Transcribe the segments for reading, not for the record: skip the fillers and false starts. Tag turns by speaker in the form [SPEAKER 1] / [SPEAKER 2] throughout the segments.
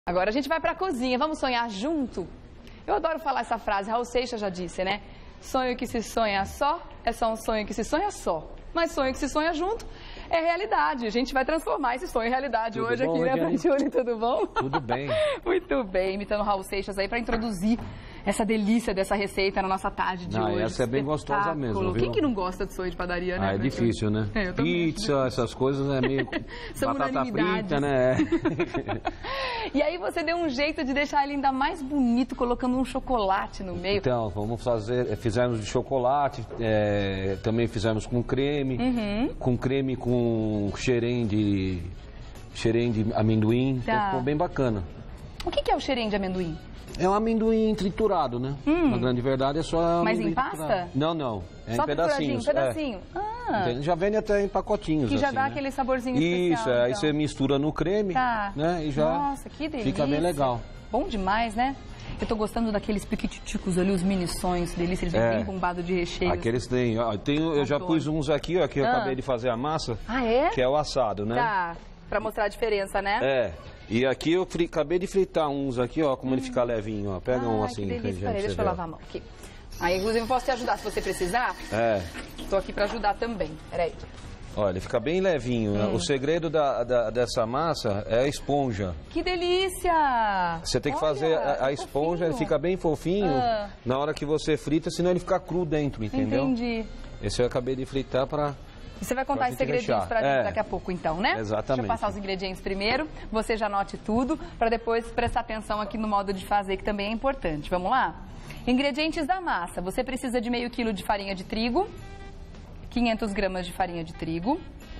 [SPEAKER 1] Agora a gente vai para a cozinha, vamos sonhar junto? Eu adoro falar essa frase, Raul Seixas já disse, né? Sonho que se sonha só, é só um sonho que se sonha só. Mas sonho que se sonha junto é realidade. A gente vai transformar esse sonho em realidade
[SPEAKER 2] Tudo
[SPEAKER 1] hoje
[SPEAKER 2] bom,
[SPEAKER 1] aqui, né, Frantioli? Tudo bom?
[SPEAKER 2] Tudo bem.
[SPEAKER 1] Muito bem, imitando o Raul Seixas aí para introduzir essa delícia dessa receita na nossa tarde de hoje.
[SPEAKER 2] Essa é bem gostosa mesmo, viu?
[SPEAKER 1] Quem que não gosta de sonho de padaria, né?
[SPEAKER 2] É difícil, né?
[SPEAKER 1] Eu também.
[SPEAKER 2] Pizza, essas coisas é meio
[SPEAKER 1] São
[SPEAKER 2] batata frita, né?
[SPEAKER 1] E aí você deu um jeito de deixar ele ainda mais bonito, colocando um chocolate no meio.
[SPEAKER 2] Então, vamos fazer, fizemos de chocolate, também fizemos com creme, com xerém de amendoim, então ficou bem bacana.
[SPEAKER 1] O que é o xerém de amendoim?
[SPEAKER 2] É um amendoim triturado, né? Na grande verdade é só
[SPEAKER 1] Mas em pasta?
[SPEAKER 2] Triturado. Não. É
[SPEAKER 1] só
[SPEAKER 2] em pedacinhos.
[SPEAKER 1] Pedacinho.
[SPEAKER 2] Já vende até em pacotinhos.
[SPEAKER 1] Que já
[SPEAKER 2] assim,
[SPEAKER 1] dá
[SPEAKER 2] né?
[SPEAKER 1] aquele saborzinho
[SPEAKER 2] especial. Isso,
[SPEAKER 1] então.
[SPEAKER 2] aí você mistura no creme, né? E já
[SPEAKER 1] Nossa, que delícia.
[SPEAKER 2] fica bem legal.
[SPEAKER 1] Bom demais, né? Eu tô gostando daqueles piquititicos ali, os mini sonhos, delícia, eles vêm bem bombados de recheio.
[SPEAKER 2] Aqueles tem, ó, eu já pus uns aqui, ó, que eu acabei de fazer a massa.
[SPEAKER 1] Ah, é?
[SPEAKER 2] Que é o assado, né?
[SPEAKER 1] Tá, pra mostrar a diferença, né?
[SPEAKER 2] E aqui eu acabei de fritar uns aqui, ó, como ele fica levinho, ó. Pega um assim.
[SPEAKER 1] Que delícia, peraí, deixa eu lavar a mão aqui. Aí, inclusive, eu posso te ajudar se você precisar. Tô aqui pra ajudar também, peraí.
[SPEAKER 2] Olha, ele fica bem levinho. Né? O segredo dessa massa é a esponja.
[SPEAKER 1] Que delícia!
[SPEAKER 2] Você tem que fazer a esponja, ele fica bem fofinho na hora que você frita, senão ele fica cru dentro, entendeu?
[SPEAKER 1] Entendi.
[SPEAKER 2] Esse eu acabei de fritar para...
[SPEAKER 1] Você vai contar os segredinhos pra gente daqui a pouco, então, né?
[SPEAKER 2] Exatamente.
[SPEAKER 1] Deixa eu passar os ingredientes primeiro, você já anote tudo, para depois prestar atenção aqui no modo de fazer, que também é importante. Vamos lá? Ingredientes da massa. Você precisa de meio quilo de farinha de trigo, 500 gramas de farinha de trigo,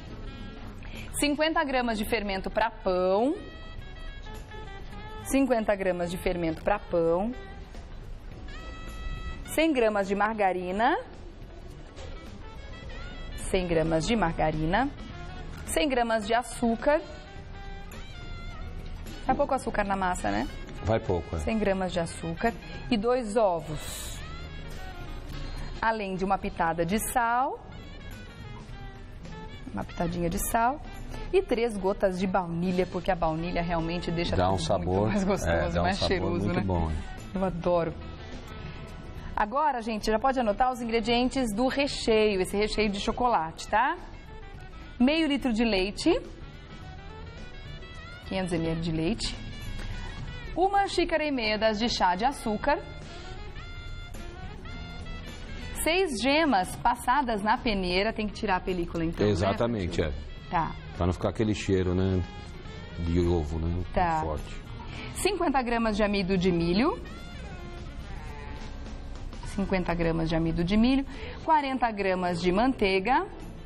[SPEAKER 1] 50 gramas de fermento para pão, 50 gramas de fermento para pão, 100 gramas de margarina, 100 gramas de margarina, 100 gramas de açúcar. Vai pouco açúcar na massa, né?
[SPEAKER 2] Vai pouco,
[SPEAKER 1] 100 gramas de açúcar e 2 ovos. Além de uma pitada de sal, uma pitadinha de sal e 3 gotas de baunilha, porque a baunilha realmente deixa
[SPEAKER 2] dá
[SPEAKER 1] tudo
[SPEAKER 2] um sabor,
[SPEAKER 1] muito mais gostoso, mais cheiroso,
[SPEAKER 2] muito
[SPEAKER 1] né?
[SPEAKER 2] Bom.
[SPEAKER 1] Eu adoro. Agora, gente, já pode anotar os ingredientes do recheio, esse recheio de chocolate, tá? Meio litro de leite, 500 ml de leite, 1,5 xícaras de chá de açúcar, 6 gemas passadas na peneira, tem que tirar a película então,
[SPEAKER 2] exatamente,
[SPEAKER 1] né? Tá.
[SPEAKER 2] Pra não ficar aquele cheiro, né, de ovo, né,
[SPEAKER 1] tá.
[SPEAKER 2] Forte.
[SPEAKER 1] 50 gramas de amido de milho, 50 gramas de amido de milho, 40 gramas de manteiga,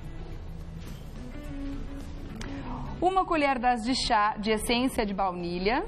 [SPEAKER 1] 1 colher de chá de essência de baunilha.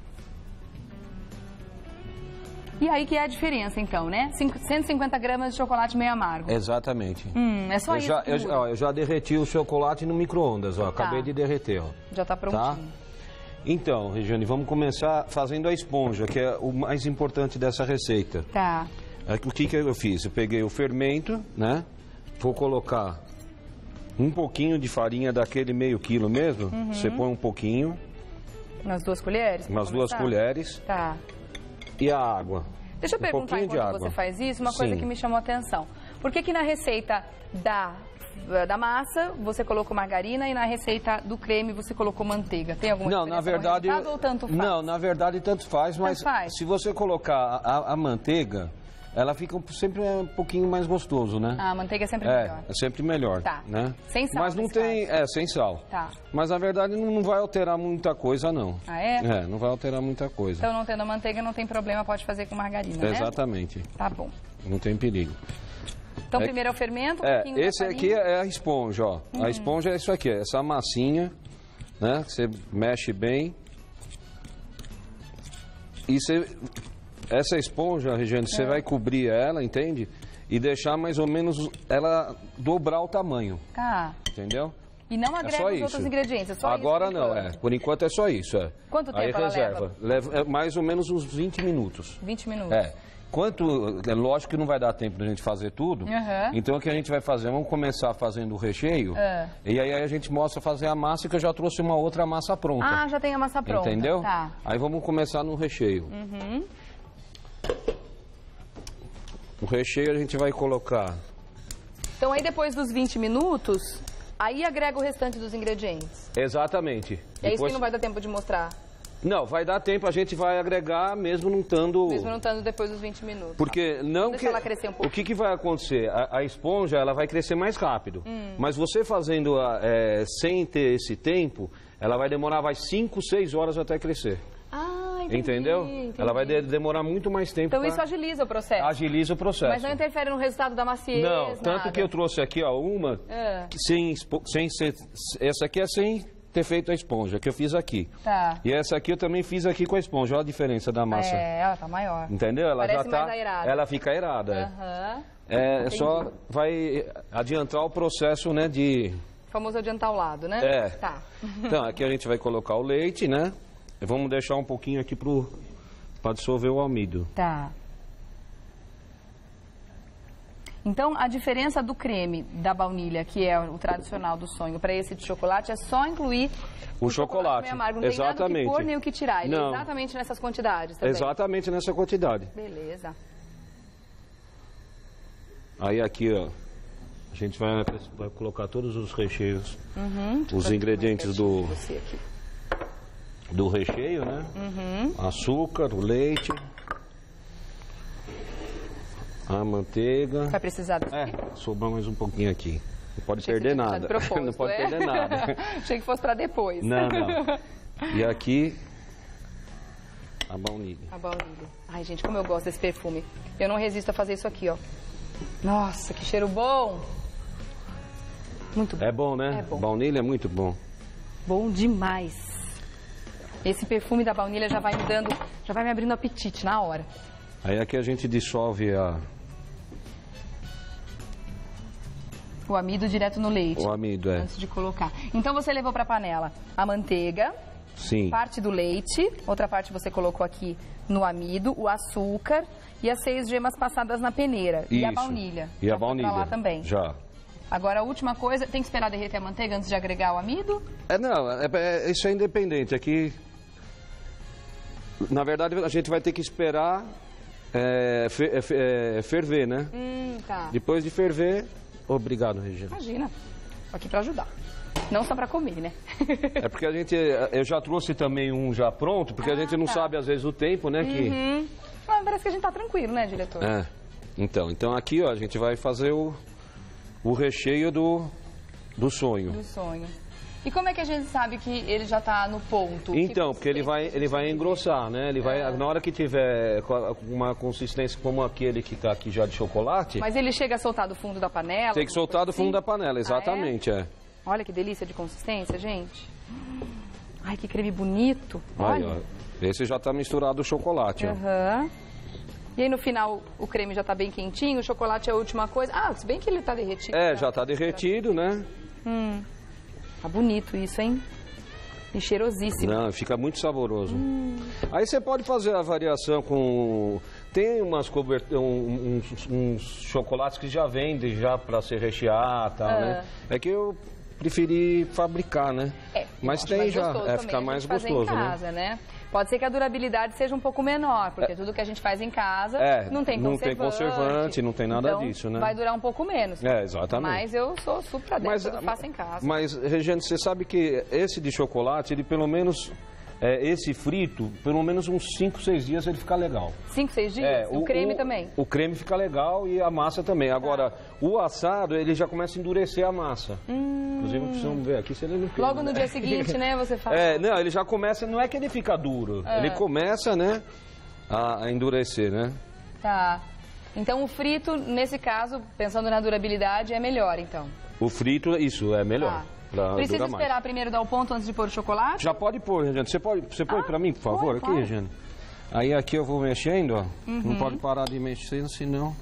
[SPEAKER 1] E aí que é a diferença, então, né? 150 gramas de chocolate meio amargo.
[SPEAKER 2] Exatamente.
[SPEAKER 1] É só isso.
[SPEAKER 2] Eu já derreti o chocolate no micro-ondas, ó. Acabei de derreter, ó.
[SPEAKER 1] Já tá prontinho.
[SPEAKER 2] Tá? Então, Regiane, vamos começar fazendo a esponja, que é o mais importante dessa receita.
[SPEAKER 1] Tá.
[SPEAKER 2] O que eu fiz? Eu peguei o fermento, né? Vou colocar um pouquinho de farinha daquele meio quilo mesmo. Você põe um pouquinho.
[SPEAKER 1] Umas 2 colheres?
[SPEAKER 2] Umas 2 colheres.
[SPEAKER 1] Tá.
[SPEAKER 2] E a água.
[SPEAKER 1] Deixa eu perguntar enquanto você faz isso, uma coisa que me chamou a atenção. Por que na receita da massa você colocou margarina e na receita do creme você colocou manteiga? Tem alguma diferença
[SPEAKER 2] na verdade,
[SPEAKER 1] no resultado ou tanto faz?
[SPEAKER 2] Não, na verdade tanto faz, mas se você colocar a manteiga, ela fica sempre um pouquinho mais gostoso, né?
[SPEAKER 1] A manteiga é sempre melhor.
[SPEAKER 2] É sempre melhor,
[SPEAKER 1] tá.
[SPEAKER 2] Né?
[SPEAKER 1] Sem sal.
[SPEAKER 2] Mas não tem, sem sal.
[SPEAKER 1] Tá.
[SPEAKER 2] Mas na verdade não vai alterar muita coisa, não.
[SPEAKER 1] Ah, é?
[SPEAKER 2] Não vai alterar muita coisa.
[SPEAKER 1] Então não tendo manteiga não tem problema, pode fazer com margarina, né?
[SPEAKER 2] Exatamente.
[SPEAKER 1] Tá bom.
[SPEAKER 2] Não tem perigo.
[SPEAKER 1] Então primeiro é o fermento, um pouquinho
[SPEAKER 2] esse aqui é a esponja, ó. A esponja é isso aqui, essa massinha, né? Você mexe bem. E essa esponja, Regiane, você vai cobrir ela, entende? E deixar mais ou menos ela dobrar o tamanho.
[SPEAKER 1] Tá.
[SPEAKER 2] Entendeu?
[SPEAKER 1] E não agrega os outros ingredientes, é só
[SPEAKER 2] agora
[SPEAKER 1] isso?
[SPEAKER 2] Agora não, por enquanto é só isso,
[SPEAKER 1] Quanto tempo
[SPEAKER 2] aí reserva? Leva mais ou menos uns 20 minutos.
[SPEAKER 1] 20 minutos.
[SPEAKER 2] É lógico que não vai dar tempo da gente fazer tudo. Então o que a gente vai fazer? Vamos começar fazendo o recheio. E aí a gente mostra fazer a massa, que eu já trouxe uma outra massa pronta.
[SPEAKER 1] Ah, já tem a massa pronta.
[SPEAKER 2] Entendeu?
[SPEAKER 1] Tá.
[SPEAKER 2] Aí vamos começar no recheio. O recheio a gente vai colocar...
[SPEAKER 1] Então aí depois dos 20 minutos, aí agrega o restante dos ingredientes.
[SPEAKER 2] Exatamente.
[SPEAKER 1] É isso que não vai dar tempo de mostrar?
[SPEAKER 2] Não, vai dar tempo, a gente vai agregar mesmo não estando...
[SPEAKER 1] Mesmo não estando depois dos 20 minutos.
[SPEAKER 2] Porque não
[SPEAKER 1] Deixa ela crescer um pouco.
[SPEAKER 2] O que vai acontecer? A esponja, ela vai crescer mais rápido. Mas você fazendo sem ter esse tempo, ela vai demorar 5, 6 horas até crescer.
[SPEAKER 1] Ah, entendi.
[SPEAKER 2] Entendeu?
[SPEAKER 1] Entendi.
[SPEAKER 2] Ela vai demorar muito mais tempo.
[SPEAKER 1] Então isso agiliza o processo?
[SPEAKER 2] Agiliza o processo.
[SPEAKER 1] Mas não interfere no resultado da maciez?
[SPEAKER 2] Não, tanto
[SPEAKER 1] nada.
[SPEAKER 2] que eu trouxe aqui, ó, uma, que sem ser... Essa aqui é sem ter feito a esponja, que eu fiz aqui.
[SPEAKER 1] Tá.
[SPEAKER 2] E essa aqui eu também fiz aqui com a esponja, olha a diferença da massa.
[SPEAKER 1] Ela tá maior.
[SPEAKER 2] Entendeu? Ela
[SPEAKER 1] Parece
[SPEAKER 2] já tá...
[SPEAKER 1] mais aerada.
[SPEAKER 2] Ela fica aerada. Só vai adiantar o processo, né, de...
[SPEAKER 1] O famoso adiantar o lado, né? Tá.
[SPEAKER 2] Então, aqui a gente vai colocar o leite, né? E vamos deixar um pouquinho aqui para dissolver o amido.
[SPEAKER 1] Tá. Então, a diferença do creme da baunilha, que é o tradicional do sonho, para esse de chocolate, é só incluir
[SPEAKER 2] o chocolate
[SPEAKER 1] meio amargo. Não tem nada o que pôr nem o que tirar. Ele é exatamente nessas quantidades também.
[SPEAKER 2] Exatamente nessa quantidade.
[SPEAKER 1] Beleza.
[SPEAKER 2] Aí aqui, ó, a gente vai colocar todos os recheios, os ingredientes do recheio, né? Açúcar, o leite, a manteiga.
[SPEAKER 1] Vai precisar desse?
[SPEAKER 2] Sobrou mais um pouquinho aqui. Não pode perder nada. Não pode perder nada.
[SPEAKER 1] Achei que fosse para depois.
[SPEAKER 2] Não. E aqui, a baunilha.
[SPEAKER 1] A baunilha. Ai, gente, como eu gosto desse perfume. Eu não resisto a fazer isso aqui, ó. Nossa, que cheiro bom. Muito bom.
[SPEAKER 2] É bom, né?
[SPEAKER 1] É bom.
[SPEAKER 2] Baunilha é muito bom.
[SPEAKER 1] Bom demais. Esse perfume da baunilha já vai me abrindo apetite na hora.
[SPEAKER 2] Aí aqui a gente dissolve
[SPEAKER 1] o amido direto no leite.
[SPEAKER 2] O amido,
[SPEAKER 1] antes de colocar. Então você levou para a panela a manteiga.
[SPEAKER 2] Sim.
[SPEAKER 1] Parte do leite, outra parte você colocou aqui no amido, o açúcar e as 6 gemas passadas na peneira.
[SPEAKER 2] Isso.
[SPEAKER 1] E a baunilha.
[SPEAKER 2] E a baunilha.
[SPEAKER 1] Pra lá também.
[SPEAKER 2] Já.
[SPEAKER 1] Agora, a última coisa, tem que esperar derreter a manteiga antes de agregar o amido?
[SPEAKER 2] Isso é independente. Aqui, na verdade, a gente vai ter que esperar ferver, né?
[SPEAKER 1] Tá.
[SPEAKER 2] Depois de ferver... Obrigado, Regina.
[SPEAKER 1] Imagina. Tô aqui pra ajudar. Não só pra comer, né?
[SPEAKER 2] É porque eu já trouxe também um já pronto, porque a gente não sabe, às vezes, o tempo, né?
[SPEAKER 1] Mas parece que a gente tá tranquilo, né, diretor?
[SPEAKER 2] Então aqui, ó, a gente vai fazer o recheio do sonho.
[SPEAKER 1] Do sonho. E como é que a gente sabe que ele já está no ponto?
[SPEAKER 2] Então, porque ele vai engrossar, né? Ele vai, na hora que tiver uma consistência como aquele que está aqui já de chocolate...
[SPEAKER 1] Mas ele chega a soltar do fundo da panela?
[SPEAKER 2] Tem que soltar do fundo da panela, exatamente,
[SPEAKER 1] Olha que delícia de consistência, gente. Ai, que creme bonito. Olha.
[SPEAKER 2] Aí, ó, esse já está misturado o chocolate, ó.
[SPEAKER 1] E aí no final o creme já está bem quentinho, o chocolate é a última coisa. Ah, se bem que ele está derretido.
[SPEAKER 2] Já está derretido, né?
[SPEAKER 1] Tá bonito isso, hein? E cheirosíssimo.
[SPEAKER 2] Não, fica muito saboroso. Aí você pode fazer a variação com... Tem uns chocolates que já vendem já para se rechear e tal, né? É que eu preferi fabricar, né? Mas tem já, fica mais gostoso,
[SPEAKER 1] em casa, né? Pode ser que a durabilidade seja um pouco menor, porque tudo que a gente faz em casa não tem conservante.
[SPEAKER 2] Não tem conservante, não tem nada disso, né?
[SPEAKER 1] Vai durar um pouco menos.
[SPEAKER 2] Exatamente.
[SPEAKER 1] Mas eu sou super adepta do faço em casa.
[SPEAKER 2] Mas, Regina, você sabe que esse de chocolate, ele pelo menos... esse frito, pelo menos uns 5, 6 dias ele fica legal. 5, 6 dias? O creme também? O creme fica legal e a massa também. Agora, o assado, ele já começa a endurecer a massa. Inclusive, precisamos ver aqui se ele não queima.
[SPEAKER 1] Logo no dia seguinte, né, você faz?
[SPEAKER 2] Não, ele já começa, não é que ele fica duro. Ele começa, né, a endurecer, né?
[SPEAKER 1] Tá. Então, o frito, nesse caso, pensando na durabilidade, é melhor, então?
[SPEAKER 2] O frito, isso, é melhor.
[SPEAKER 1] Precisa esperar primeiro dar o ponto antes de pôr o chocolate?
[SPEAKER 2] Já pode pôr, Regina. Você põe pra mim, por favor, aqui, Regina? Aí aqui eu vou mexendo, ó. Não pode parar de mexer, senão...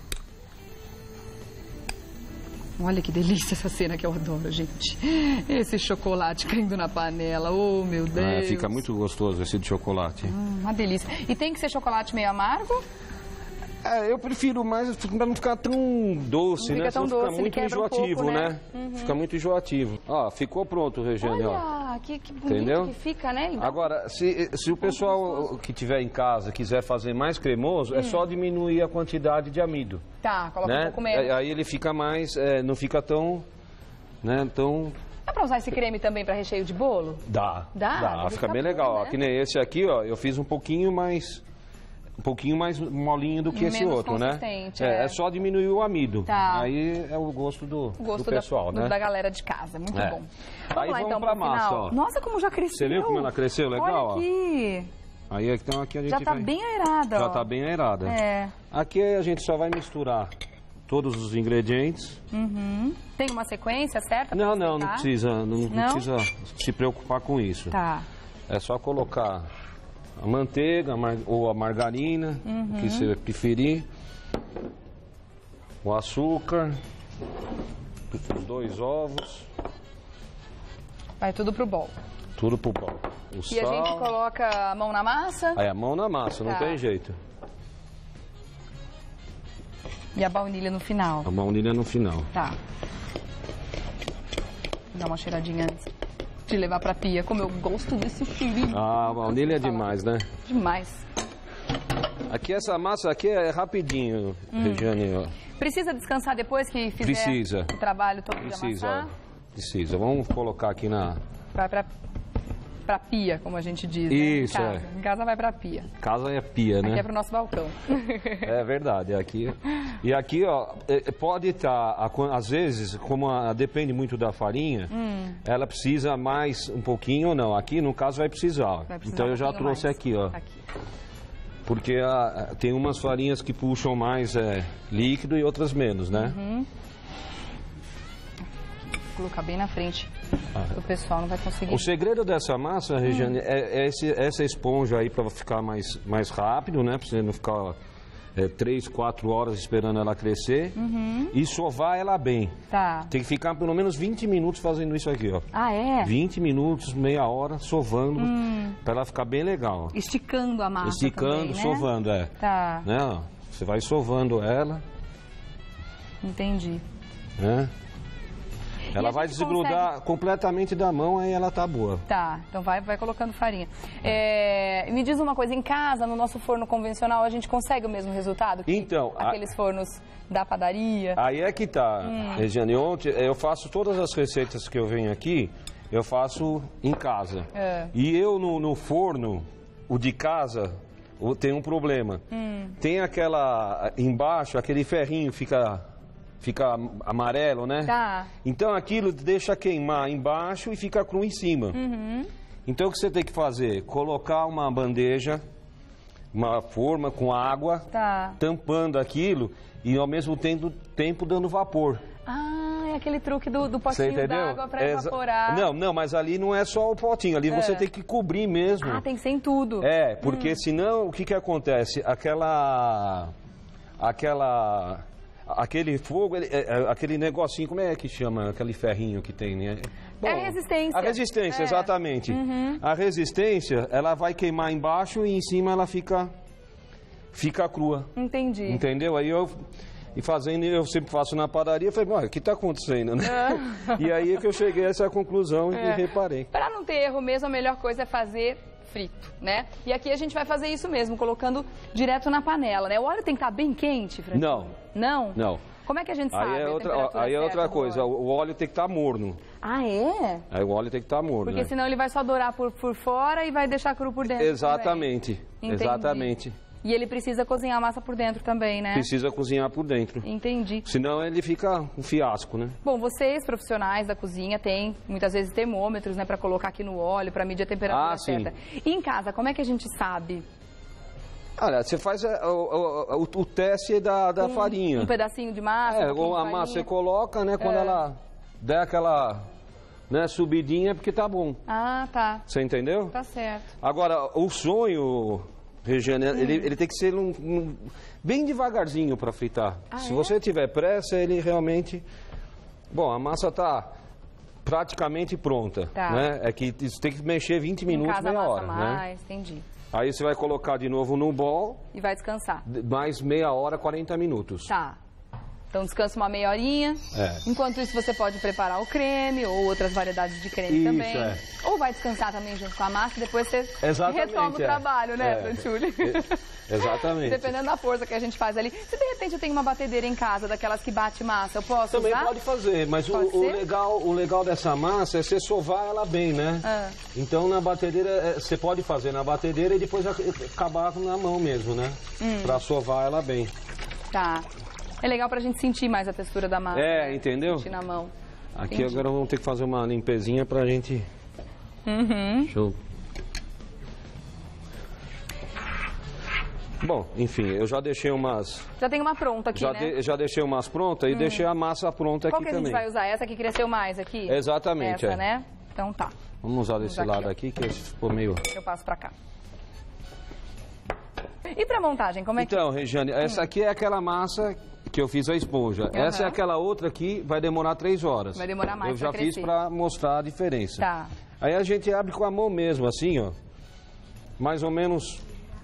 [SPEAKER 1] Olha que delícia essa cena que eu adoro, gente. Esse chocolate caindo na panela, oh meu Deus.
[SPEAKER 2] Fica muito gostoso esse de chocolate.
[SPEAKER 1] Uma delícia. E tem que ser chocolate meio amargo?
[SPEAKER 2] Eu prefiro mais para não ficar tão doce, né?
[SPEAKER 1] Tão doce,
[SPEAKER 2] fica muito enjoativo, né? Fica muito enjoativo. Ó, ficou pronto, Regiane, ó.
[SPEAKER 1] Olha, que bonito que fica, né?
[SPEAKER 2] Agora, se o pessoal que tiver em casa quiser fazer mais cremoso, é só diminuir a quantidade de amido.
[SPEAKER 1] Tá, coloca um pouco menos.
[SPEAKER 2] Aí ele fica mais, não fica tão, né, tão...
[SPEAKER 1] Dá pra usar esse creme também pra recheio de bolo?
[SPEAKER 2] Dá, fica bem legal. Ó, que nem esse aqui, ó, eu fiz um pouquinho mais molinho do que esse outro, né? É só diminuir o amido.
[SPEAKER 1] Tá.
[SPEAKER 2] Aí é o gosto do pessoal, né?
[SPEAKER 1] Da galera de casa, muito bom.
[SPEAKER 2] Aí vamos então pra massa, ó.
[SPEAKER 1] Nossa, como já cresceu.
[SPEAKER 2] Você viu como ela cresceu? Legal,
[SPEAKER 1] olha aqui.
[SPEAKER 2] Ó. Aí então aqui a gente
[SPEAKER 1] já tá bem aerada, ó.
[SPEAKER 2] Já tá bem aerada. Aqui a gente só vai misturar todos os ingredientes.
[SPEAKER 1] Tem uma sequência certa?
[SPEAKER 2] Não precisa. Não precisa se preocupar com isso.
[SPEAKER 1] Tá.
[SPEAKER 2] É só colocar a manteiga ou a margarina, que você preferir. O açúcar. Os 2 ovos.
[SPEAKER 1] Vai tudo pro bol.
[SPEAKER 2] Tudo pro bol. O sal.
[SPEAKER 1] E a gente coloca a mão na massa?
[SPEAKER 2] A mão na massa, não tem jeito.
[SPEAKER 1] E a baunilha no final?
[SPEAKER 2] A baunilha no final.
[SPEAKER 1] Tá. Vou dar uma cheiradinha antes de levar pra pia, como eu gosto desse cheirinho.
[SPEAKER 2] A baunilha é demais, né?
[SPEAKER 1] Demais.
[SPEAKER 2] Aqui essa massa aqui é rapidinho, Regiane. Ó.
[SPEAKER 1] Precisa descansar depois que fizer o trabalho todo de amassar?
[SPEAKER 2] Precisa. Vamos colocar aqui na...
[SPEAKER 1] Vai pra pia, como a gente diz,
[SPEAKER 2] isso,
[SPEAKER 1] né? Em casa vai pra pia.
[SPEAKER 2] Casa é pia, né?
[SPEAKER 1] Aqui é pro nosso balcão.
[SPEAKER 2] É verdade, aqui. E aqui, ó, pode estar, às vezes, como depende muito da farinha, ela precisa mais um pouquinho ou não. Aqui, no caso, vai precisar. Então eu já trouxe aqui, ó. Porque tem umas farinhas que puxam mais líquido e outras menos, né?
[SPEAKER 1] Vou colocar bem na frente. O pessoal não vai conseguir.
[SPEAKER 2] O segredo dessa massa, Regiane, é essa esponja aí para ficar mais rápido, né? Para você não ficar 3, 4 horas esperando ela crescer. E sovar ela bem.
[SPEAKER 1] Tá.
[SPEAKER 2] Tem que ficar pelo menos 20 minutos fazendo isso aqui, ó.
[SPEAKER 1] Ah, é?
[SPEAKER 2] 20 minutos, meia hora, sovando, para ela ficar bem legal.
[SPEAKER 1] Esticando a massa.
[SPEAKER 2] Esticando,
[SPEAKER 1] também, né?
[SPEAKER 2] sovando,
[SPEAKER 1] Tá.
[SPEAKER 2] Né? Você vai sovando ela.
[SPEAKER 1] Entendi.
[SPEAKER 2] Né? Ela vai desgrudar completamente da mão, aí ela tá boa.
[SPEAKER 1] Tá, então vai colocando farinha. Me diz uma coisa, em casa, no nosso forno convencional, a gente consegue o mesmo resultado?
[SPEAKER 2] Então...
[SPEAKER 1] Aqueles fornos da padaria?
[SPEAKER 2] Aí é que tá, Regiane. Ontem eu faço todas as receitas que eu venho aqui, eu faço em casa. E eu no forno, o de casa, tem um problema. Tem embaixo, aquele ferrinho fica amarelo, né?
[SPEAKER 1] Tá.
[SPEAKER 2] Então aquilo deixa queimar embaixo e fica cru em cima. Então o que você tem que fazer? Colocar uma bandeja, uma forma com água, tampando aquilo e ao mesmo tempo dando vapor.
[SPEAKER 1] Ah, é aquele truque do potinho d'água para evaporar.
[SPEAKER 2] Não, mas ali não é só o potinho, ali você tem que cobrir mesmo.
[SPEAKER 1] Ah, tem que ser em tudo.
[SPEAKER 2] Porque senão o que acontece? Aquele fogo, aquele negocinho, como é que chama? Aquele ferrinho que tem, né?
[SPEAKER 1] Bom, é a resistência.
[SPEAKER 2] A resistência, exatamente. A resistência, ela vai queimar embaixo e em cima ela fica crua.
[SPEAKER 1] Entendi.
[SPEAKER 2] Entendeu? Aí eu sempre faço na padaria, falei, olha, o que está acontecendo, né? E aí é que eu cheguei a essa conclusão e reparei.
[SPEAKER 1] Para não ter erro mesmo, a melhor coisa é fazer frito, né? E aqui a gente vai fazer isso mesmo, colocando direto na panela, né? O óleo tem que estar bem quente, Francisco?
[SPEAKER 2] Não.
[SPEAKER 1] Não?
[SPEAKER 2] Não.
[SPEAKER 1] Como é que a gente sabe?
[SPEAKER 2] Aí é outra coisa, o óleo tem que estar morno.
[SPEAKER 1] Ah, é?
[SPEAKER 2] Aí o óleo tem que estar morno.
[SPEAKER 1] Porque senão ele vai só dourar por fora e vai deixar cru por dentro.
[SPEAKER 2] Exatamente. Exatamente.
[SPEAKER 1] E ele precisa cozinhar a massa por dentro também, né?
[SPEAKER 2] Precisa cozinhar por dentro.
[SPEAKER 1] Entendi.
[SPEAKER 2] Senão ele fica um fiasco, né?
[SPEAKER 1] Bom, vocês, profissionais da cozinha, têm muitas vezes termômetros, né, para colocar aqui no óleo, para medir a temperatura certa. E em casa, como é que a gente sabe?
[SPEAKER 2] Olha, você faz o teste da farinha.
[SPEAKER 1] Um pedacinho de massa?
[SPEAKER 2] Ou a massa você coloca, né, quando ela der aquela... né, subidinha, porque tá bom.
[SPEAKER 1] Ah, tá.
[SPEAKER 2] Você entendeu?
[SPEAKER 1] Tá certo.
[SPEAKER 2] Agora, o sonho... Regiane, ele tem que ser bem devagarzinho para fritar. Se você tiver pressa, ele realmente... Bom, a massa está praticamente pronta, né? É que tem que mexer 20 minutos, meia hora,
[SPEAKER 1] mais, entendi.
[SPEAKER 2] Aí você vai colocar de novo no bol.
[SPEAKER 1] E vai descansar.
[SPEAKER 2] Mais meia hora, 40 minutos.
[SPEAKER 1] Tá. Então descansa uma meia horinha. Enquanto isso você pode preparar o creme ou outras variedades de creme também. Ou vai descansar também junto com a massa e depois você retoma o trabalho, né, Franciulli?
[SPEAKER 2] Exatamente.
[SPEAKER 1] Dependendo da força que a gente faz ali. Se de repente eu tenho uma batedeira em casa, daquelas que bate massa, eu posso
[SPEAKER 2] também
[SPEAKER 1] usar?
[SPEAKER 2] Pode fazer, mas o legal dessa massa é você sovar ela bem, né? Então na batedeira, você pode fazer na batedeira e depois acabar na mão mesmo, né? Pra sovar ela bem.
[SPEAKER 1] Tá. É legal pra gente sentir mais a textura da massa.
[SPEAKER 2] Né? Entendeu?
[SPEAKER 1] Sentir na mão.
[SPEAKER 2] Aqui agora vamos ter que fazer uma limpezinha pra gente... Show. Bom, enfim, eu já deixei umas...
[SPEAKER 1] Já tem uma pronta aqui, né?
[SPEAKER 2] Já deixei umas prontas e deixei a massa pronta aqui também.
[SPEAKER 1] Qual que a gente vai usar? Essa que cresceu mais aqui?
[SPEAKER 2] Exatamente,
[SPEAKER 1] Essa, né? Então tá.
[SPEAKER 2] Vamos usar desse lado aqui, que esse ficou meio...
[SPEAKER 1] Eu passo pra cá. E pra montagem, como é que...
[SPEAKER 2] Então, Regiane, essa aqui é aquela massa que eu fiz a esponja. Essa é aquela outra aqui, vai demorar 3 horas.
[SPEAKER 1] Vai demorar mais.
[SPEAKER 2] Eu já fiz pra mostrar a diferença.
[SPEAKER 1] Tá.
[SPEAKER 2] Aí a gente abre com a mão mesmo, assim, ó. Mais ou menos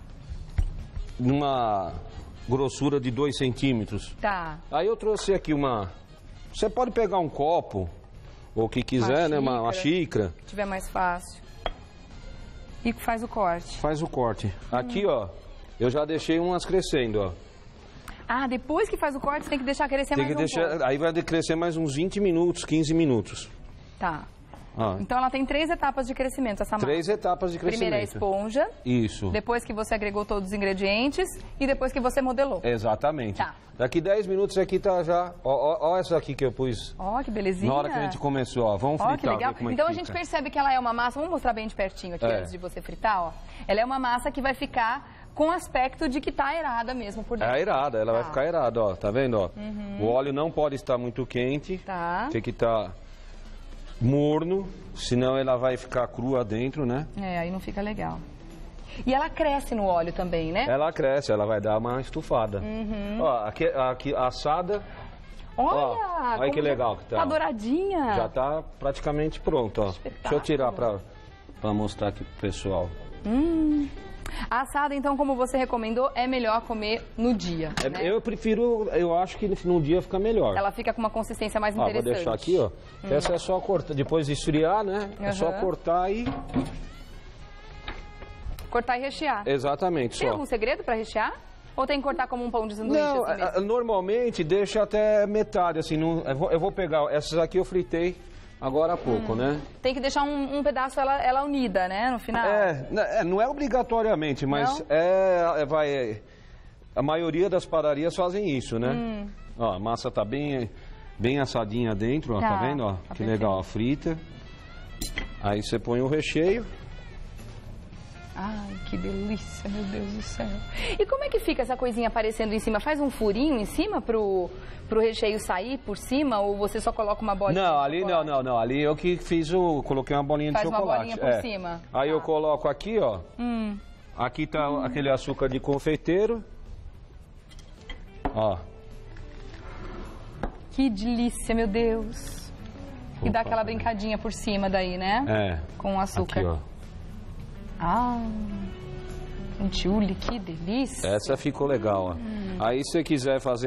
[SPEAKER 2] numa grossura de 2 centímetros.
[SPEAKER 1] Tá.
[SPEAKER 2] Aí eu trouxe aqui uma... Você pode pegar um copo, ou o que quiser, né? Uma xícara.
[SPEAKER 1] Se tiver mais fácil. E faz o corte.
[SPEAKER 2] Faz o corte. Aqui, ó, eu já deixei umas crescendo, ó.
[SPEAKER 1] Ah, depois que faz o corte, você tem que deixar crescer mais um pouco.
[SPEAKER 2] Aí vai crescer mais uns 20 minutos, 15 minutos.
[SPEAKER 1] Tá. Então ela tem 3 etapas de crescimento, essa massa.
[SPEAKER 2] 3 etapas de crescimento.
[SPEAKER 1] Primeiro é a esponja.
[SPEAKER 2] Isso.
[SPEAKER 1] Depois que você agregou todos os ingredientes e depois que você modelou.
[SPEAKER 2] Exatamente.
[SPEAKER 1] Tá.
[SPEAKER 2] Daqui 10 minutos aqui tá já... Ó essa aqui que eu pus.
[SPEAKER 1] Ó, que belezinha.
[SPEAKER 2] Na hora que a gente começou, ó. Vamos fritar.
[SPEAKER 1] Ó, que legal.
[SPEAKER 2] Ver como
[SPEAKER 1] Então
[SPEAKER 2] é que
[SPEAKER 1] a gente
[SPEAKER 2] fica.
[SPEAKER 1] percebe que ela é uma massa... Vamos mostrar bem de pertinho aqui antes de você fritar, ó. Ela é uma massa que vai ficar com aspecto de que tá aerada mesmo por dentro.
[SPEAKER 2] É aerada, ela vai ficar aerada, ó. Tá vendo, ó? O óleo não pode estar muito quente.
[SPEAKER 1] Tá.
[SPEAKER 2] Tem que estar morno, senão ela vai ficar crua dentro, né?
[SPEAKER 1] Aí não fica legal. E ela cresce no óleo também, né?
[SPEAKER 2] Ela cresce, ela vai dar uma estufada. Ó, aqui assada. Olha que legal que tá.
[SPEAKER 1] Tá douradinha.
[SPEAKER 2] Já tá praticamente pronto, ó. Deixa eu tirar pra mostrar aqui pro pessoal.
[SPEAKER 1] A assada, então, como você recomendou, é melhor comer no dia, né?
[SPEAKER 2] Eu prefiro, eu acho que no dia fica melhor.
[SPEAKER 1] Ela fica com uma consistência mais interessante.
[SPEAKER 2] Vou deixar aqui, ó. Essa é só cortar, depois de esfriar, né? É só cortar e...
[SPEAKER 1] Cortar e rechear.
[SPEAKER 2] Exatamente,
[SPEAKER 1] Tem algum segredo para rechear? Ou tem que cortar como um pão de sanduíche?
[SPEAKER 2] Não,
[SPEAKER 1] assim mesmo?
[SPEAKER 2] Normalmente deixa até metade, assim. Eu vou pegar, essas aqui eu fritei agora há pouco, né?
[SPEAKER 1] Tem que deixar um pedaço ela unida, né, no final?
[SPEAKER 2] Não é obrigatoriamente, mas a maioria das padarias fazem isso, né? Ó, a massa tá bem assadinha dentro, ó, tá vendo? Ó, que legal, a frita. Aí você põe o recheio.
[SPEAKER 1] Ai, que delícia, meu Deus do céu. E como é que fica essa coisinha aparecendo em cima? Faz um furinho em cima pro recheio sair por cima? Ou você só coloca uma bolinha
[SPEAKER 2] de
[SPEAKER 1] chocolate?
[SPEAKER 2] Não. Ali eu que fiz coloquei uma bolinha de chocolate.
[SPEAKER 1] Faz uma bolinha por cima.
[SPEAKER 2] Aí eu coloco aqui, ó. Aqui tá aquele açúcar de confeiteiro. Ó.
[SPEAKER 1] Que delícia, meu Deus. E dá aquela brincadinha por cima daí, né? Com o açúcar.
[SPEAKER 2] Aqui, ó.
[SPEAKER 1] Franciulli, que delícia.
[SPEAKER 2] Essa ficou legal, ó. Aí se você quiser fazer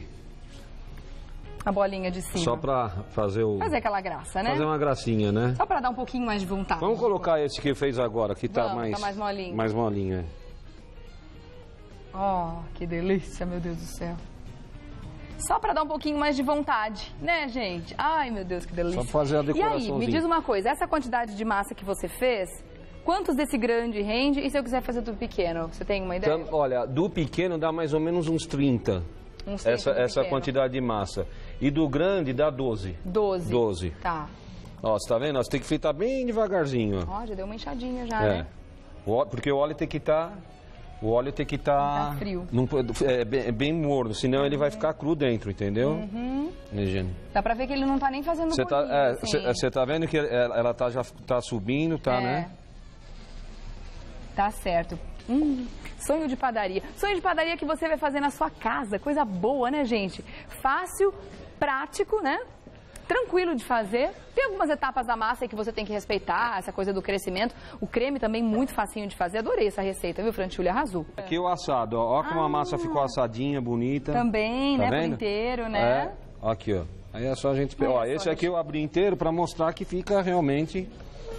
[SPEAKER 1] a bolinha de cima.
[SPEAKER 2] Só pra fazer
[SPEAKER 1] aquela graça, né?
[SPEAKER 2] Fazer uma gracinha, né?
[SPEAKER 1] Só pra dar um pouquinho mais de vontade.
[SPEAKER 2] Vamos colocar esse que fez agora, que tá mais
[SPEAKER 1] molinho.
[SPEAKER 2] Mais molinho,
[SPEAKER 1] Ó, que delícia, meu Deus do céu. Só pra dar um pouquinho mais de vontade, né, gente? Ai, meu Deus, que delícia.
[SPEAKER 2] Só pra fazer a decoraçãozinha.
[SPEAKER 1] E aí, me diz uma coisa, essa quantidade de massa que você fez, quantos desse grande rende? E se eu quiser fazer do pequeno? Você tem uma ideia?
[SPEAKER 2] Então, olha, do pequeno dá mais ou menos uns 30. Essa quantidade de massa. E do grande dá 12. 12.
[SPEAKER 1] Tá.
[SPEAKER 2] Ó, você tá vendo? Você tem que fritar bem devagarzinho.
[SPEAKER 1] Ó, já deu uma enxadinha já, né?
[SPEAKER 2] Porque o óleo tem que estar...
[SPEAKER 1] Tá frio.
[SPEAKER 2] Bem morno, senão ele vai ficar cru dentro, entendeu?
[SPEAKER 1] Dá pra ver que ele não tá nem fazendo bolinho.
[SPEAKER 2] Você tá vendo que ela já tá subindo, né?
[SPEAKER 1] Tá certo. Sonho de padaria. Sonho de padaria que você vai fazer na sua casa. Coisa boa, né, gente? Fácil, prático, né? tranquilo de fazer. Tem algumas etapas da massa que você tem que respeitar, essa coisa do crescimento. O creme também muito facinho de fazer. Adorei essa receita, viu, Franciúlia? Arrasou.
[SPEAKER 2] Aqui o assado, ó como a massa ficou assadinha, bonita.
[SPEAKER 1] Também,
[SPEAKER 2] tá
[SPEAKER 1] né, por inteiro, né?
[SPEAKER 2] É, aqui, ó. Aí é só a gente... Ó, esse aqui eu abri inteiro para mostrar que fica realmente...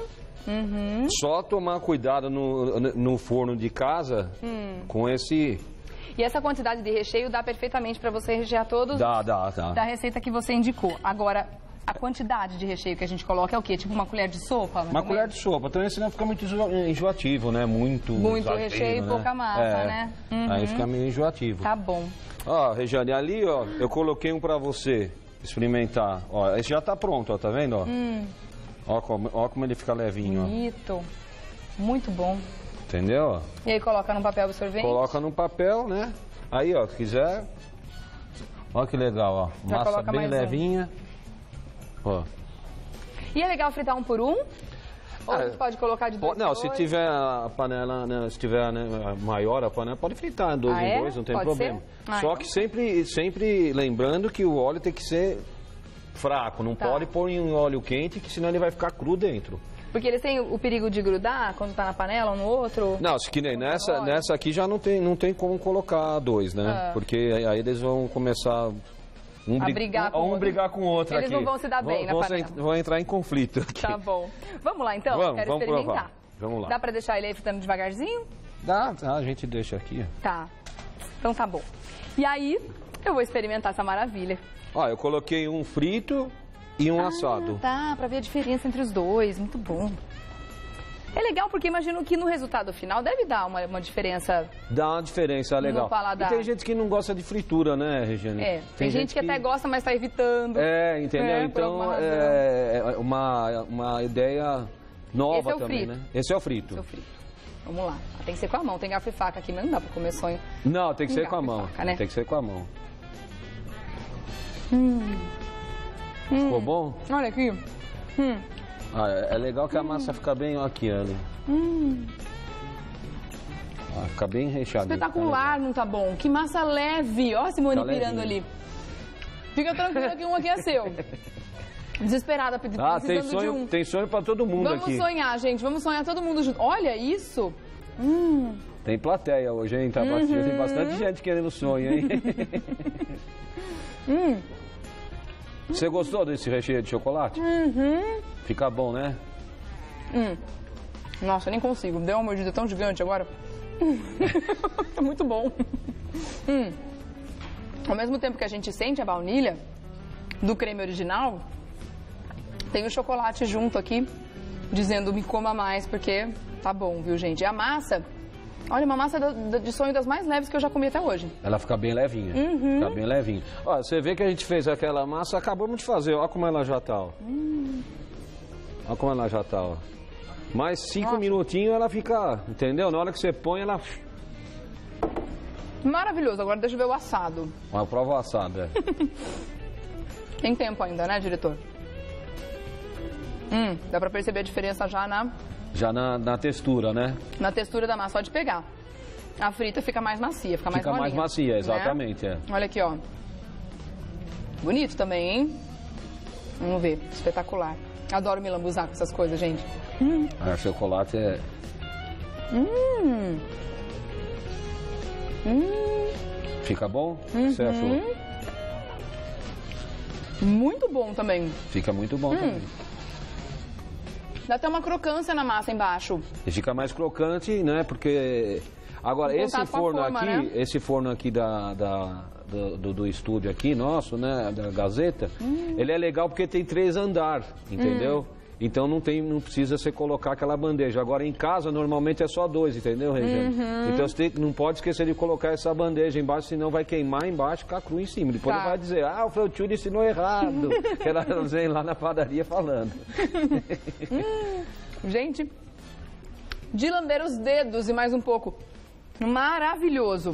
[SPEAKER 2] Só tomar cuidado no forno de casa com esse...
[SPEAKER 1] E essa quantidade de recheio dá perfeitamente para você rechear todos
[SPEAKER 2] Dá.
[SPEAKER 1] Da receita que você indicou. Agora, a quantidade de recheio que a gente coloca é o quê? Tipo uma colher de sopa?
[SPEAKER 2] Uma colher de sopa. Então, senão fica muito enjoativo, né? Muito
[SPEAKER 1] recheio e pouca massa, né?
[SPEAKER 2] Aí fica meio enjoativo.
[SPEAKER 1] Tá bom.
[SPEAKER 2] Ó, Regiane, ali, ó, eu coloquei um para você experimentar. Ó, esse já tá pronto, ó, tá vendo, ó? Ó como ele fica levinho,
[SPEAKER 1] bonito. Ó. Muito bom.
[SPEAKER 2] Entendeu?
[SPEAKER 1] E aí coloca num papel absorvente?
[SPEAKER 2] Coloca num papel, né? Aí, ó, se quiser. Ó que legal, ó.
[SPEAKER 1] Já
[SPEAKER 2] massa bem levinha. Ó.
[SPEAKER 1] E é legal fritar um por um? Ou a gente pode colocar de dois em dois?
[SPEAKER 2] Se tiver a panela, né, se tiver maior a panela, pode fritar dois em dois, não tem problema. Só que sempre lembrando que o óleo tem que ser fraco, não pode pôr em óleo quente, que senão ele vai ficar cru dentro.
[SPEAKER 1] Porque eles têm o perigo de grudar quando tá na panela, um no outro?
[SPEAKER 2] Não, se que nem nessa aqui já não tem como colocar dois, né? Porque aí eles vão começar
[SPEAKER 1] brigar com o outro.
[SPEAKER 2] Eles
[SPEAKER 1] não vão se dar bem na panela.
[SPEAKER 2] Vão entrar em conflito aqui.
[SPEAKER 1] Tá bom. Vamos lá então? Quero experimentar. Provar. Vamos lá. Dá pra deixar ele aí fritando devagarzinho?
[SPEAKER 2] Dá, a gente deixa aqui.
[SPEAKER 1] Tá. Então tá bom. E aí, eu vou experimentar essa maravilha.
[SPEAKER 2] Ó, eu coloquei um frito e um assado.
[SPEAKER 1] Tá, pra ver a diferença entre os dois. Muito bom. É legal porque imagino que no resultado final deve dar uma diferença.
[SPEAKER 2] Dá uma diferença legal.
[SPEAKER 1] No paladar.
[SPEAKER 2] E tem gente que não gosta de fritura, né, Regiane?
[SPEAKER 1] Tem gente que até gosta, mas tá evitando.
[SPEAKER 2] Entendeu? Então é uma ideia nova
[SPEAKER 1] Esse é o
[SPEAKER 2] também,
[SPEAKER 1] frito.
[SPEAKER 2] né? Esse é o frito.
[SPEAKER 1] Esse é o frito. Vamos lá. Tem que ser com a mão. Tem garfo e faca aqui, mas não dá pra comer sonho.
[SPEAKER 2] Não, tem que ser com a mão.
[SPEAKER 1] Faca, né?
[SPEAKER 2] Tem que ser com a mão. Ficou bom?
[SPEAKER 1] Olha aqui.
[SPEAKER 2] É legal que a massa fica bem aqui, ali. Fica bem recheada.
[SPEAKER 1] Espetacular, não tá bom? Que massa leve. Ó a Simone pirando ali. Fica tranquilo que um aqui é seu. Desesperada, precisando de um.
[SPEAKER 2] Tem sonho pra todo mundo aqui.
[SPEAKER 1] Vamos sonhar, gente. Vamos sonhar todo mundo junto. Olha isso.
[SPEAKER 2] Tem plateia hoje, hein? Tem bastante gente querendo sonho, hein? Você gostou desse recheio de chocolate? Fica bom, né?
[SPEAKER 1] Nossa, eu nem consigo. Deu uma mordida tão gigante agora. Tá muito bom. Ao mesmo tempo que a gente sente a baunilha do creme original, tem o chocolate junto aqui, dizendo me coma mais, porque tá bom, viu, gente? E a massa... Olha, uma massa de sonho das mais leves que eu já comi até hoje.
[SPEAKER 2] Ela fica bem levinha. Fica bem levinha. Olha, você vê que a gente fez aquela massa, acabamos de fazer. Olha como ela já tá, ó. Olha como ela já tá, ó. Mais 5 minutinhos ela fica, entendeu? Na hora que você põe, ela...
[SPEAKER 1] Maravilhoso. Agora deixa eu ver o assado.
[SPEAKER 2] Eu provo o assado,
[SPEAKER 1] Tem tempo ainda, né, diretor? Dá pra perceber a diferença já
[SPEAKER 2] na textura, né?
[SPEAKER 1] Na textura da massa, só de pegar. A frita fica mais macia, fica mais molinha.
[SPEAKER 2] Fica mais macia, exatamente,
[SPEAKER 1] né? Olha aqui, ó. Bonito também, hein? Vamos ver, espetacular. Adoro me lambuzar com essas coisas, gente.
[SPEAKER 2] Chocolate é... Fica bom? O que você achou?
[SPEAKER 1] Muito bom também.
[SPEAKER 2] Fica muito bom também.
[SPEAKER 1] Dá até uma crocância na massa embaixo.
[SPEAKER 2] E fica mais crocante, né? Porque... Agora, esse forno aqui do estúdio aqui, nosso, né? Da Gazeta, ele é legal porque tem 3 andares, entendeu? Então não precisa você colocar aquela bandeja. Agora em casa normalmente é só 2, entendeu, Regiane? Então você não pode esquecer de colocar essa bandeja embaixo, senão vai queimar embaixo e ficar cru em cima. Depois não vai dizer, o Franciúlia ensinou errado. Que ela vem lá na padaria falando.
[SPEAKER 1] Gente, de lamber os dedos e mais um pouco. Maravilhoso.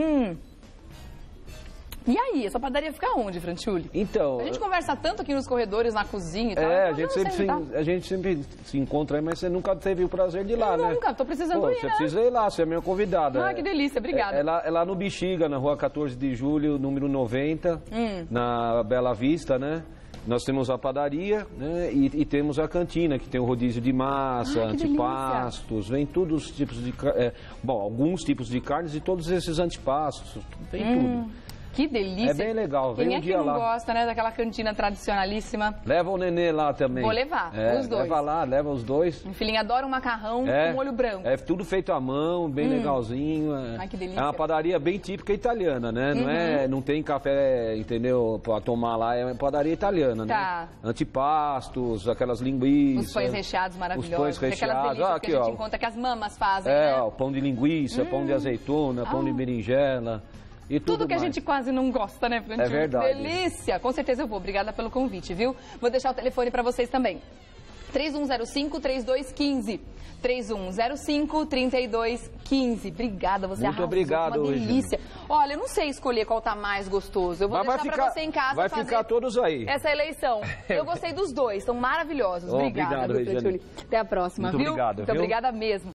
[SPEAKER 1] E aí, essa padaria fica onde, Franciúlia?
[SPEAKER 2] Então...
[SPEAKER 1] A gente conversa tanto aqui nos corredores, na cozinha e tal.
[SPEAKER 2] A gente sempre se encontra aí, mas você nunca teve o prazer de ir lá, né?
[SPEAKER 1] Nunca, tô precisando ir,
[SPEAKER 2] Você precisa ir lá, você é minha convidada.
[SPEAKER 1] Que delícia, obrigada.
[SPEAKER 2] É lá no Bexiga, na rua 14 de julho, número 90, na Bela Vista, né? Nós temos a padaria, né, e temos a cantina, que tem o rodízio de massa, antipastos, vem todos os tipos de... alguns tipos de carnes e todos esses antipastos, vem tudo.
[SPEAKER 1] Que delícia.
[SPEAKER 2] É bem legal.
[SPEAKER 1] Quem é que não gosta, né, daquela cantina tradicionalíssima?
[SPEAKER 2] Leva o nenê lá também.
[SPEAKER 1] Vou levar, os dois.
[SPEAKER 2] Leva lá, leva os dois.
[SPEAKER 1] Meu filhinho adora um macarrão com molho branco.
[SPEAKER 2] É tudo feito à mão, bem legalzinho.
[SPEAKER 1] Ai, que delícia.
[SPEAKER 2] É uma padaria bem típica italiana, né? Não tem café, entendeu, pra tomar lá, é uma padaria italiana, né? Antipastos, aquelas linguiças.
[SPEAKER 1] Os pães recheados maravilhosos.
[SPEAKER 2] Os pães recheados.
[SPEAKER 1] Aquelas delícias que a gente encontra que as mamas fazem, né?
[SPEAKER 2] Pão de linguiça, pão de azeitona, pão de berinjela. E tudo
[SPEAKER 1] que a gente quase não gosta, né, Frantinho?
[SPEAKER 2] É verdade.
[SPEAKER 1] Delícia! Com certeza eu vou. Obrigada pelo convite, viu? Vou deixar o telefone para vocês também. 3105-3215. 3105-3215. Obrigada, você arrasou.
[SPEAKER 2] Muito obrigado,
[SPEAKER 1] uma delícia. Olha, eu não sei escolher qual tá mais gostoso. Eu vou deixar para você em casa
[SPEAKER 2] vai
[SPEAKER 1] fazer
[SPEAKER 2] ficar todos aí.
[SPEAKER 1] Essa eleição. Eu gostei dos dois, estão maravilhosos. Obrigada,
[SPEAKER 2] obrigado,
[SPEAKER 1] Até a próxima,
[SPEAKER 2] Muito
[SPEAKER 1] viu?
[SPEAKER 2] obrigado,
[SPEAKER 1] Muito obrigada mesmo.